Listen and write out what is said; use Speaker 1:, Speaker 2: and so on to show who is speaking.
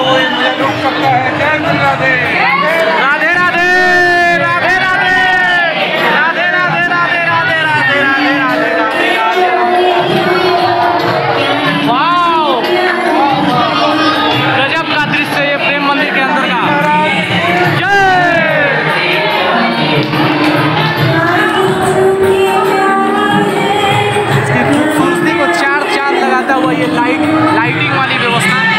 Speaker 1: वो मुझे रोक सकता है। जय श्री राधे।
Speaker 2: राधे राधे राधे राधे राधे राधे राधे राधे राधे राधे राधे राधे राधे। वाओ, गजब का दृश्य ये प्रेम मंदिर के अंदर का। इसकी खूबसूरती को चार चांद लगाता हुआ ये लाइटिंग वाली व्यवस्था